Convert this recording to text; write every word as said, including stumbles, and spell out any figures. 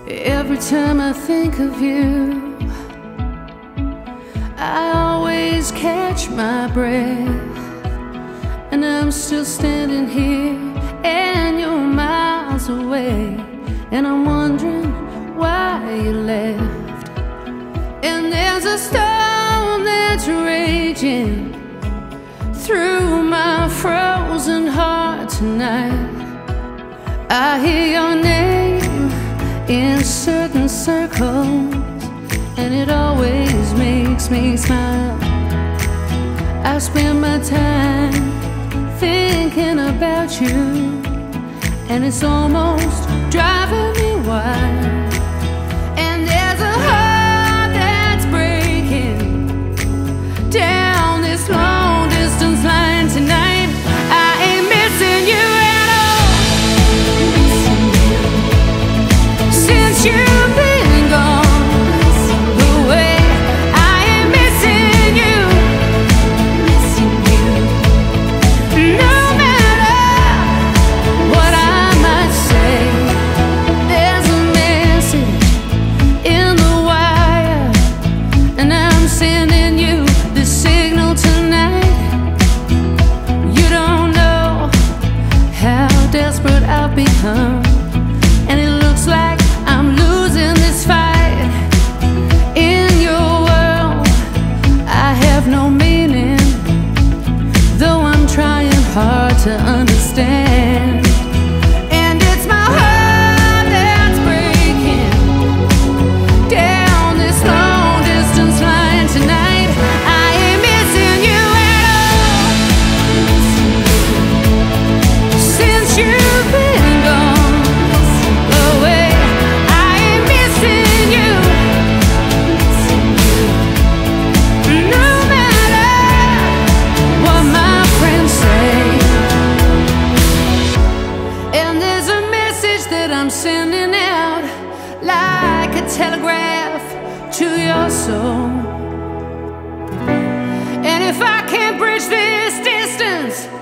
Every time I think of you, I always catch my breath, and I'm still standing here and you're miles away, and I'm wondering why you left. And there's a storm that's raging through my frozen heart tonight. I hear your name in certain circles, and it always makes me smile. I spend my time thinking about you, and it's almost driving me wild. And there's a heart that's breaking down this long distance line tonight. I ain't missing you at all since you've been gone away. I ain't missing you, no matter what I might say. There's a message in the wire, and I'm sending you the signal tonight. You don't know how desperate I've become, and it looks like I'm losing this fight. In your world, I have no meaning, though I'm trying hard to understand. And it's my heart that's breaking down this long distance line tonight. I ain't missing you at all since you've been gone away. I ain't missing you, no matter what my friends say. And there's a message that I'm sending out like a telegraph to your soul. And if I can't bridge this distance,